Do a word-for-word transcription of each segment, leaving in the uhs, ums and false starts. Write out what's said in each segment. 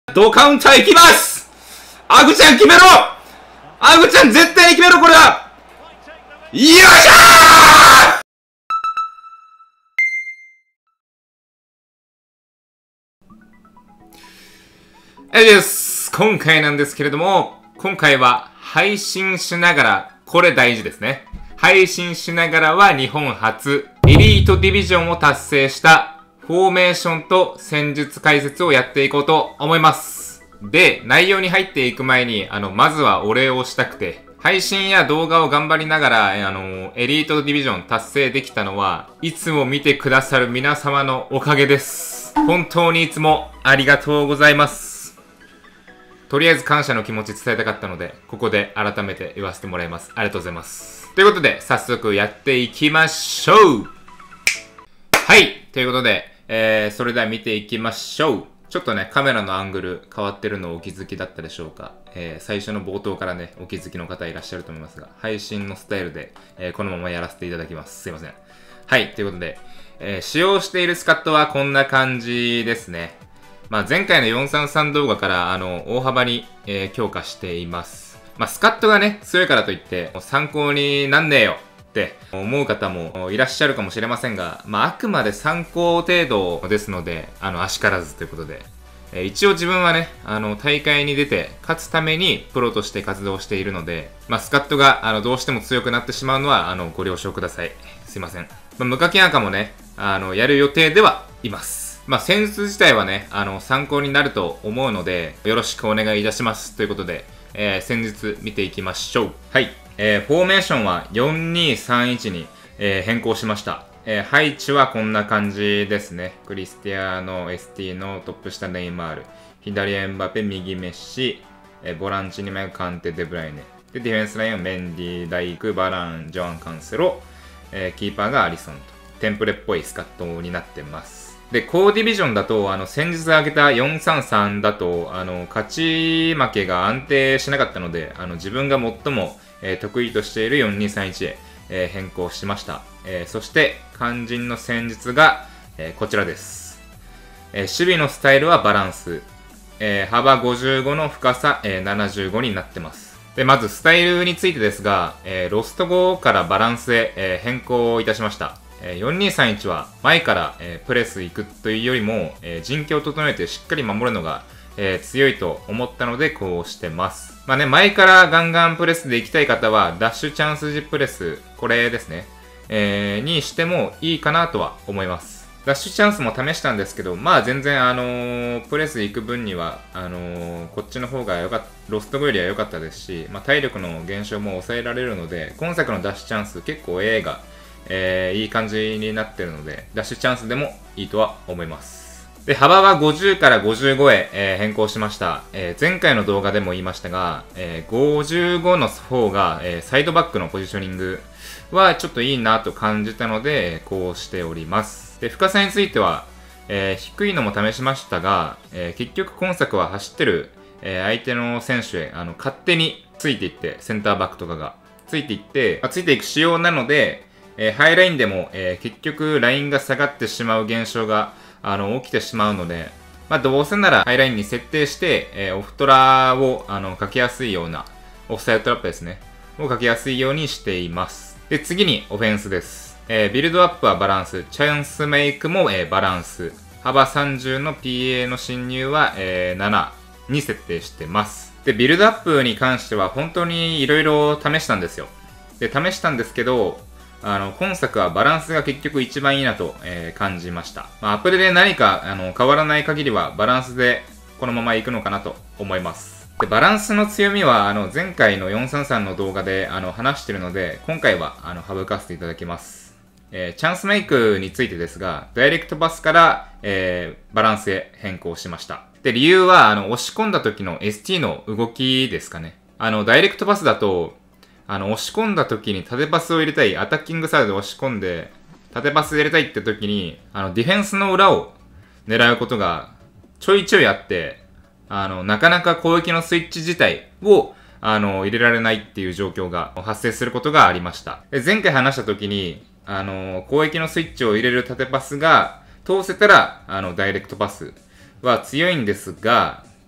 ドカウンター行きます。アグちゃん決めろ。アグちゃん絶対に決めろ、これは。よいしょー。えです。今回なんですけれども、今回は配信しながら、これ大事ですね。配信しながらは日本初、エリートディビジョンを達成したフォーメーションと戦術解説をやっていこうと思います。で、内容に入っていく前に、あの、まずはお礼をしたくて、配信や動画を頑張りながら、あの、エリートディビジョン達成できたのは、いつも見てくださる皆様のおかげです。本当にいつもありがとうございます。とりあえず感謝の気持ち伝えたかったので、ここで改めて言わせてもらいます。ありがとうございます。ということで、早速やっていきましょう。はい。ということで、えー、それでは見ていきましょう。ちょっとね、カメラのアングル変わってるのをお気づきだったでしょうか。えー、最初の冒頭からね、お気づきの方いらっしゃると思いますが、配信のスタイルで、えー、このままやらせていただきます。すいません。はい。ということで、えー、使用しているスカットはこんな感じですね。まあ、前回のよんさんさん動画から、あの、大幅に、えー、強化しています。まあ、スカットがね、強いからといって、参考になんねえよって思う方もいらっしゃるかもしれませんが、まあ、あくまで参考程度ですので、あの、あしからずということで、えー、一応自分はね、あの、大会に出て勝つためにプロとして活動しているので、まあ、スカットが、あの、どうしても強くなってしまうのは、あの、ご了承ください。すいません。まあ、無課金赤もね、あの、やる予定ではいます。まあ、戦術自体はね、あの、参考になると思うので、よろしくお願いいたします。ということで、えー、戦術見ていきましょう。はい。えー、フォーメーションはよんにさんいちに、えー、変更しました。えー、配置はこんな感じですね。クリスティアーノ、エスティのトップ下ネイマール。左エンバペ、右メッシ。えー、ボランチに枚カンテ、デブライネ。で、ディフェンスラインはメンディ、ダイク、バラン、ジョアン・カンセロ。えー、キーパーがアリソンと。テンプレっぽいスカットになってます。で、高ディビジョンだと、あの、先日挙げたよんさんさんだと、あの、勝ち負けが安定しなかったので、あの、自分が最も、えー、得意としているよんにさんいちへ、えー、変更しました。えー、そして、肝心の戦術が、えー、こちらです。えー、守備のスタイルはバランス。えー、幅ごじゅうごの深さ、えー、ななじゅうごになってます。で、まずスタイルについてですが、えー、ロストごからバランスへ、えー、変更いたしました。よんにさんいちは前から、えー、プレス行くというよりも、えー、陣形を整えてしっかり守るのが、えー、強いと思ったのでこうしてます。まあね、前からガンガンプレスで行きたい方はダッシュチャンス時プレス、これですね、えー、にしてもいいかなとは思います。ダッシュチャンスも試したんですけど、まあ全然あのー、プレス行く分には、あのー、こっちの方が良かった、ロスト後よりは良かったですし、まあ体力の減少も抑えられるので、今作のダッシュチャンス結構 エー がえー、いい感じになってるので、ダッシュチャンスでもいいとは思います。で、幅はごじゅうからごじゅうごへ、えー、変更しました。えー、前回の動画でも言いましたが、えー、ごじゅうごの方が、えー、サイドバックのポジショニングはちょっといいなと感じたので、こうしております。で、深さについては、えー、低いのも試しましたが、えー、結局今作は走ってる、えー、相手の選手へあの勝手についていって、センターバックとかがついていって、まあ、ついていく仕様なので、えー、ハイラインでも、えー、結局ラインが下がってしまう現象があの起きてしまうので、まあ、どうせならハイラインに設定して、えー、オフトラをあのかけやすいようなオフサイドトラップですねをかけやすいようにしています。で、次にオフェンスです。えー、ビルドアップはバランス、チャンスメイクも、えー、バランス、幅さんじゅうの ピーエー の侵入は、えー、ななに設定してます。で、ビルドアップに関しては本当に色々試したんですよ。で、試したんですけど、あの、今作はバランスが結局一番いいなと、えー、感じました。まあ、アップデで何かあの変わらない限りはバランスでこのままいくのかなと思います。で、バランスの強みはあの前回のよんさんさんの動画であの話してるので、今回はあの省かせていただきます。えー、チャンスメイクについてですが、ダイレクトパスから、えー、バランスへ変更しました。で、理由はあの押し込んだ時の エスティー の動きですかね。あの、ダイレクトパスだと、あの、押し込んだ時に縦パスを入れたい、アタッキングサイドで押し込んで、縦パス入れたいって時に、あの、ディフェンスの裏を狙うことがちょいちょいあって、あの、なかなか攻撃のスイッチ自体を、あの、入れられないっていう状況が発生することがありました。で、前回話した時に、あの、攻撃のスイッチを入れる縦パスが通せたら、あの、ダイレクトパスは強いんですが、デ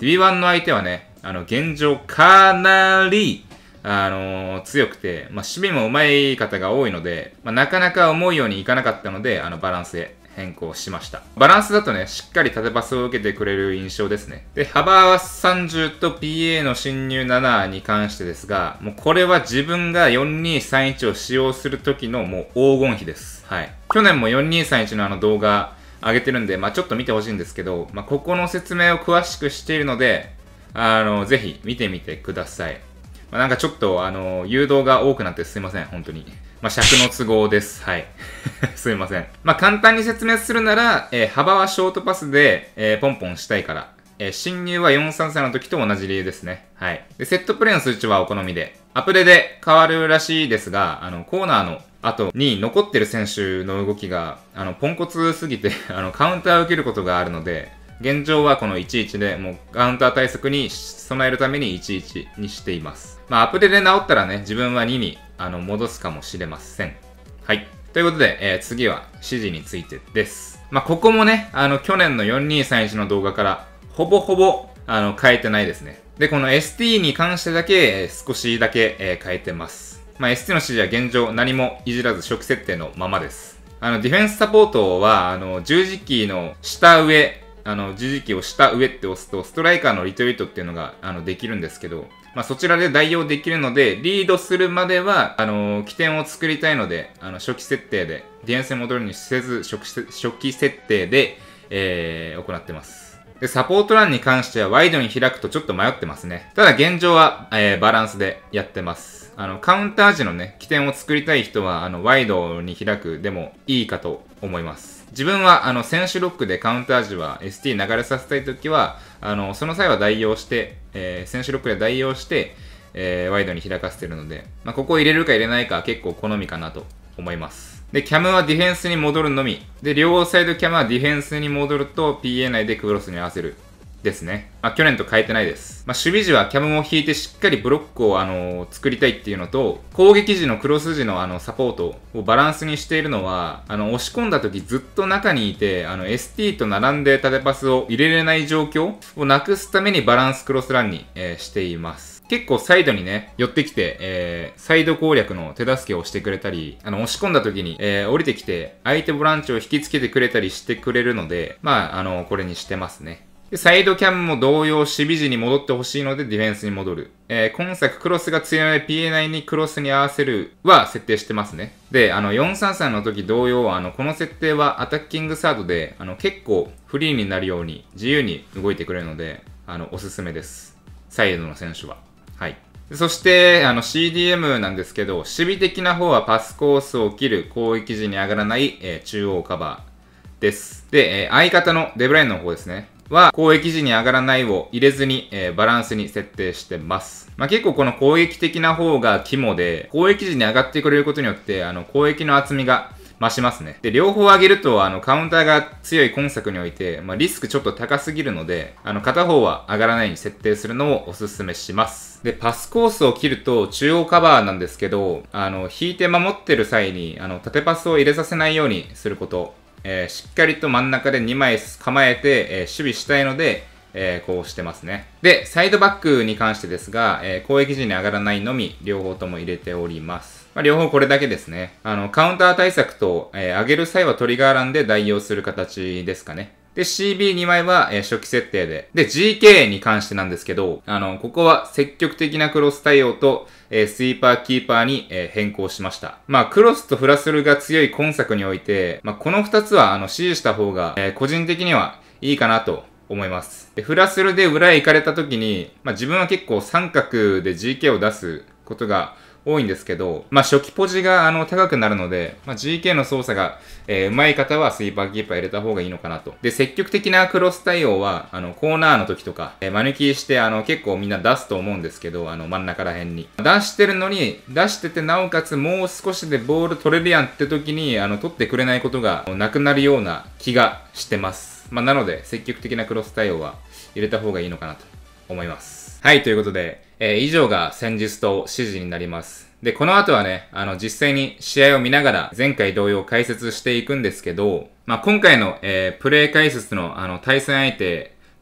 ディビワン の相手はね、あの、現状かなり、あのー、強くて、まあ、守備も上手い方が多いので、まあ、なかなか思うようにいかなかったので、あの、バランスへ変更しました。バランスだとね、しっかり縦パスを受けてくれる印象ですね。で、幅はさんじゅうと ピーエー の侵入ななに関してですが、もうこれは自分がよんにさんいちを使用する時のもう黄金比です。はい。去年もよんにさんいちのあの動画上げてるんで、まあ、ちょっと見てほしいんですけど、まあ、ここの説明を詳しくしているので、あの、ぜひ見てみてください。まあ、なんかちょっと、あの、誘導が多くなってすいません、本当に。まあ、尺の都合です。はい。すいません。まあ、簡単に説明するなら、えー、幅はショートパスで、えー、ポンポンしたいから。えー、侵入はよんさんさんの時と同じ理由ですね。はい。で、セットプレーの数値はお好みで。アプデで変わるらしいですが、あの、コーナーの後に残ってる選手の動きが、あの、ポンコツすぎて、あの、カウンターを受けることがあるので、現状はこのいちいちでもうカウンター対策に備えるためにいちいちにしています。まあアプデで直ったらね、自分はににあの戻すかもしれません。はい。ということで、えー、次は指示についてです。まあここもね、あの去年のよんにさんいちの動画からほぼほぼあの変えてないですね。で、この エスティー に関してだけ、えー、少しだけ、えー、変えてます。まあ エスティー の指示は現状何もいじらず初期設定のままです。あのディフェンスサポートはあの十字キーの下上、あの、十字キーを下上って押すと、ストライカーのリトリートっていうのが、あの、できるんですけど、まあ、そちらで代用できるので、リードするまでは、あの、起点を作りたいので、あの、初期設定で、ディフェンスに戻るにせず、初期、初期設定で、えー、行ってます。で、サポート欄に関しては、ワイドに開くとちょっと迷ってますね。ただ、現状は、えー、バランスでやってます。あの、カウンター時のね、起点を作りたい人は、あの、ワイドに開くでもいいかと思います。自分は、あの、選手ロックでカウンター時は エスティー 流れさせたいときは、あの、その際は代用して、えー、選手ロックで代用して、えー、ワイドに開かせてるので、まあ、ここを入れるか入れないかは結構好みかなと思います。で、キャムはディフェンスに戻るのみ。で、両サイドキャムはディフェンスに戻ると ピーエー 内でクロスに合わせる。ですね。まあ、去年と変えてないです。まあ、守備時はキャムを引いてしっかりブロックを、あのー、作りたいっていうのと、攻撃時のクロス時のあの、サポートをバランスにしているのは、あの、押し込んだ時ずっと中にいて、あの、エスティー と並んで縦パスを入れれない状況をなくすためにバランスクロスランに、えー、しています。結構サイドにね、寄ってきて、えー、サイド攻略の手助けをしてくれたり、あの、押し込んだ時に、えー、降りてきて、相手ボランチを引きつけてくれたりしてくれるので、まあ、あの、これにしてますね。で、サイドキャムも同様、守備時に戻ってほしいのでディフェンスに戻る。えー、今作クロスが強いので ピーエー 内にクロスに合わせるは設定してますね。で、あの、よんさんさんの時同様、あの、この設定はアタッキングサードで、あの、結構フリーになるように自由に動いてくれるので、あの、おすすめです。サイドの選手は。はい。そして、あの、シーディーエム なんですけど、守備的な方はパスコースを切る、攻撃時に上がらない、えー、中央カバーです。で、えー、相方のデブラインの方ですね。は、攻撃時に上がらないを入れずに、えー、バランスに設定してます。まあ、結構この攻撃的な方が肝で、攻撃時に上がってくれることによって、あの、攻撃の厚みが増しますね。で、両方上げると、あの、カウンターが強い今作において、まあ、リスクちょっと高すぎるので、あの、片方は上がらないように設定するのをおすすめします。で、パスコースを切ると、中央カバーなんですけど、あの、引いて守ってる際に、あの、縦パスを入れさせないようにすること。えー、しっかりと真ん中でにまい構えて、えー、守備したいので、えー、こうしてますね。で、サイドバックに関してですが、えー、攻撃時に上がらないのみ、両方とも入れております。まあ、両方これだけですね。あの、カウンター対策と、えー、上げる際はトリガー欄で代用する形ですかね。で、シービーに 枚は、えー、初期設定で。で、ジーケー に関してなんですけど、あの、ここは積極的なクロス対応と、えー、スイーパーキーパーに、えー、変更しました。まあ、クロスとフラスルが強い今作において、まあ、この二つは、あの、支持した方が、えー、個人的にはいいかなと思います。で、フラスルで裏へ行かれた時に、まあ、自分は結構三角で ジーケー を出すことが多いんですけど、まあ、初期ポジが、あの、高くなるので、まあ、ジーケー の操作が、えー、上手い方はスイーパーキーパー入れた方がいいのかなと。で、積極的なクロス対応は、あの、コーナーの時とか、えー、マヌキーして、あの、結構みんな出すと思うんですけど、あの、真ん中ら辺に。出してるのに、出しててなおかつもう少しでボール取れるやんって時に、あの、取ってくれないことがなくなるような気がしてます。まあ、なので、積極的なクロス対応は入れた方がいいのかなと思います。はい、ということで、えー、以上が戦術と指示になります。で、この後はね、あの、実際に試合を見ながら、前回同様解説していくんですけど、まあ、今回の、えー、プレイ解説の、あの、対戦相手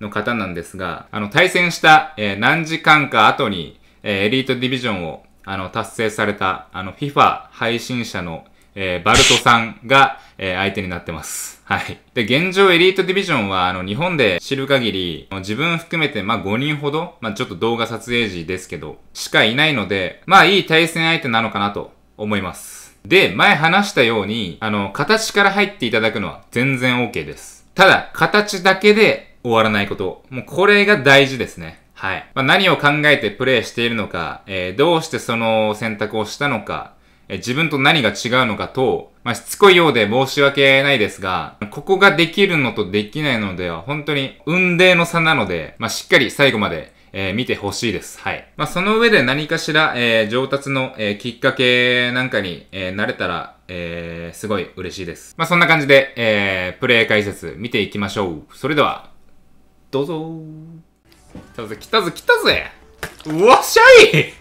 の方なんですが、あの、対戦した、えー、何時間か後に、えー、エリートディビジョンを、あの、達成された、あの、フィファ 配信者の、えー、バルトさんが、えー、相手になってます。はい。で、現状エリートディビジョンは、あの、日本で知る限り、自分含めて、まあ、ごにんほど、まあ、ちょっと動画撮影時ですけど、しかいないので、まあ、いい対戦相手なのかなと思います。で、前話したように、あの、形から入っていただくのは全然 OK です。ただ、形だけで終わらないこと。もうこれが大事ですね。はい。まあ、何を考えてプレイしているのか、えー、どうしてその選択をしたのか、えー、自分と何が違うのかと、まあ、しつこいようで申し訳ないですが、ここができるのとできないのでは本当に運命の差なので、まあ、しっかり最後までえー、見てほしいです。はい。まあ、その上で何かしら、えー、上達の、えー、きっかけなんかに、えー、なれたら、えー、すごい嬉しいです。まあ、そんな感じで、えー、プレイ解説見ていきましょう。それでは、どうぞー。来たぜ、来たぜ、来たぜ。うわっしゃい。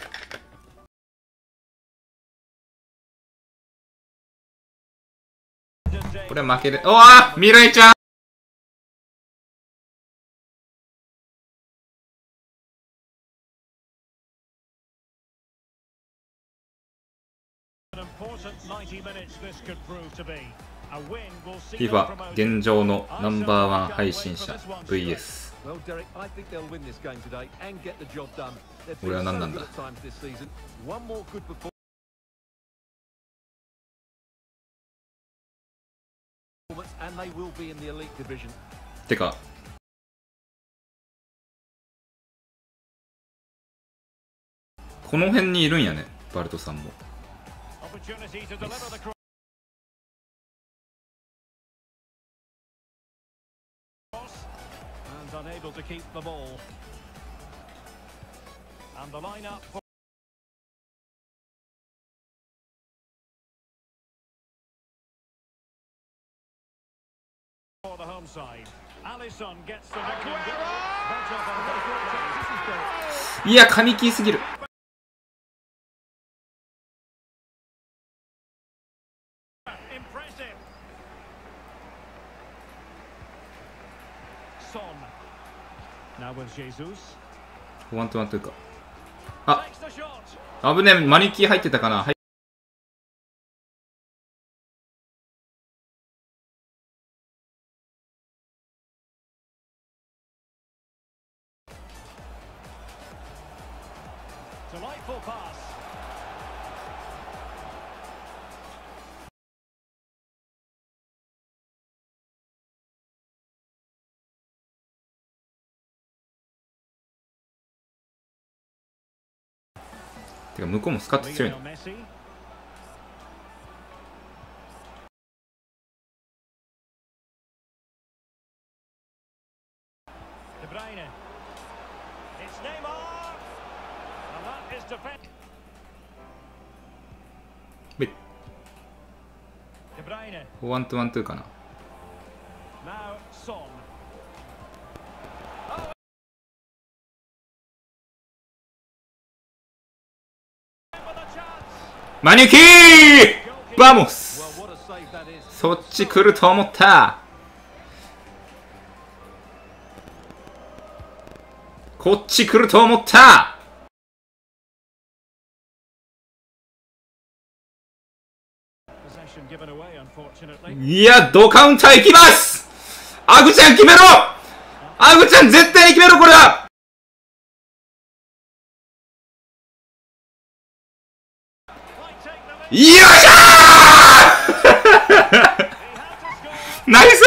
これは負けで、おわー未来ちゃん。フィファ 現状のナンバーワン配信者 ブイエス。俺は何なんだ。てかこの辺にいるんやね、バルトさんも。いや、神キーすぎる。ワントワンというか、あ、危ねえ、マニキー入ってたかな。はい。てか向こうもスカッと強いの。ワントワントゥーかな。マニキーバモス。そっち来ると思った。こっち来ると思った。いや、ドカウンター行きます。アグちゃん決めろ。アグちゃん絶対に決めろ。これはよっしゃーナイス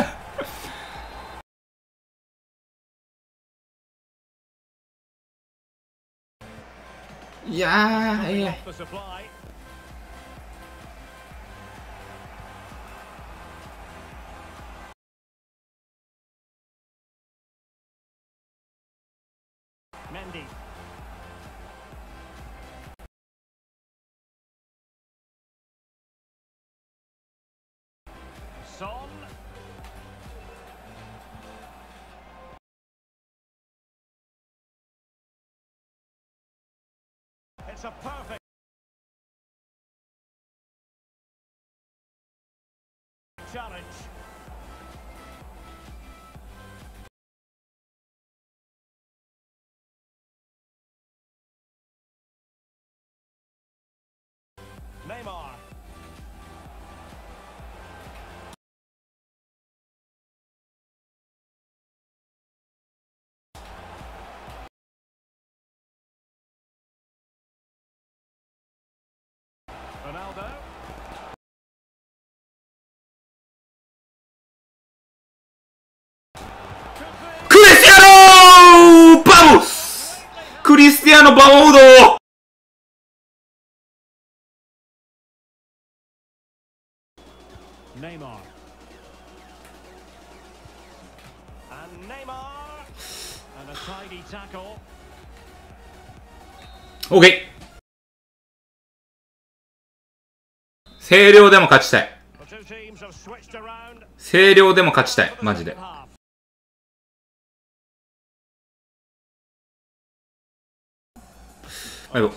いやー、ええ。Mendy. Son. It's a perfect challenge. クリスティアーノバモスクリスティアーノバモード Neymar. And Neymar. And a tidy tackle. OK。星稜でも勝ちたい。星稜でも勝ちたい。マジで。はいよ。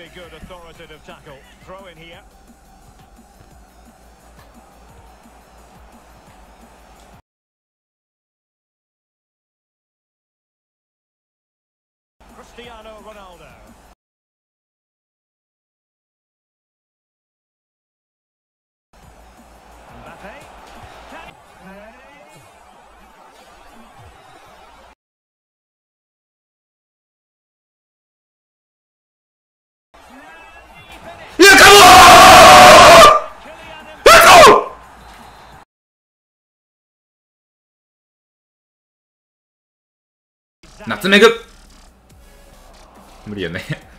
Cristiano Ronaldo. Mbappe. 야, 가보! 가보! ナツメグ無理よね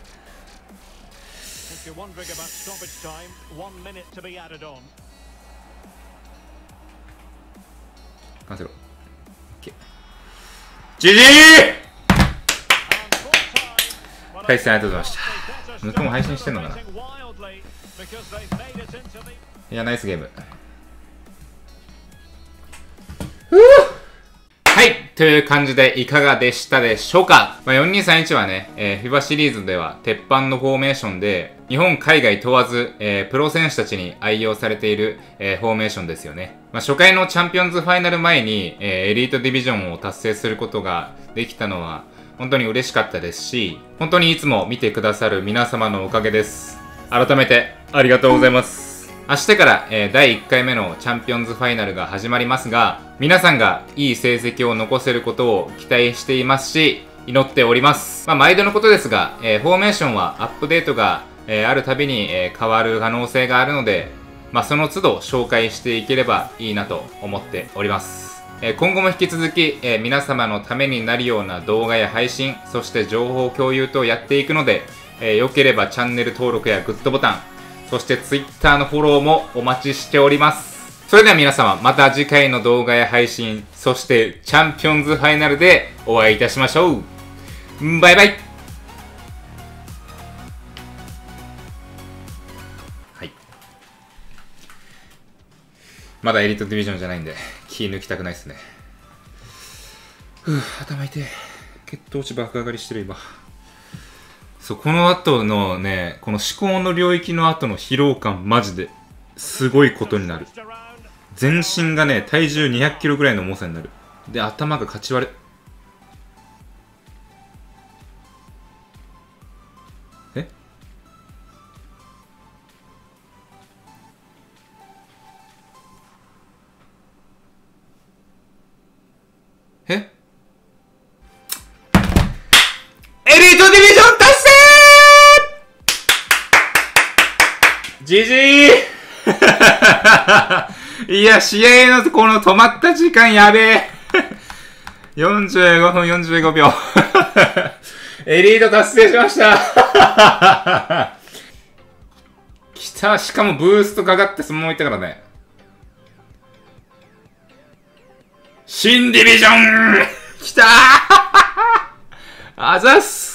完成ろ ジージー 対戦ありがとうございました。向こうも配信してんのかな。いや、ナイスゲーム。はい。という感じでいかがでしたでしょうか。まあ、よんにさんいちはね、えー、フィバ シリーズでは鉄板のフォーメーションで、日本海外問わず、えー、プロ選手たちに愛用されている、えー、フォーメーションですよね。まあ、初回のチャンピオンズファイナル前に、えー、エリートディビジョンを達成することができたのは、本当に嬉しかったですし、本当にいつも見てくださる皆様のおかげです。改めてありがとうございます。明日から、えー、だいいっかいめのチャンピオンズファイナルが始まりますが、皆さんがいい成績を残せることを期待していますし、祈っております。まあ、毎度のことですが、えー、フォーメーションはアップデートが、えー、あるたびに、えー、変わる可能性があるので、まあ、その都度紹介していければいいなと思っております。えー、今後も引き続き、えー、皆様のためになるような動画や配信、そして情報共有とやっていくので、えー、良ければチャンネル登録やグッドボタン、そして Twitter のフォローもお待ちしております。それでは皆様、また次回の動画や配信、そしてチャンピオンズファイナルでお会いいたしましょう。バイバイ。はい。まだエリートディビジョンじゃないんで、気抜きたくないですね。ふぅ、頭痛い。血糖値爆上がりしてる今。そう、この後のね、この思考の領域の後の疲労感、マジですごいことになる。全身がね、体重にひゃくキロぐらいの重さになる。で、頭がかち割れ。ええエリートディビジョン達成ジジーいや、試合のこの止まった時間やべえよんじゅうごふんよんじゅうごびょうエリート達成しました来た。しかもブーストかかってそのままいったからね。新ディビジョン来たーあざっす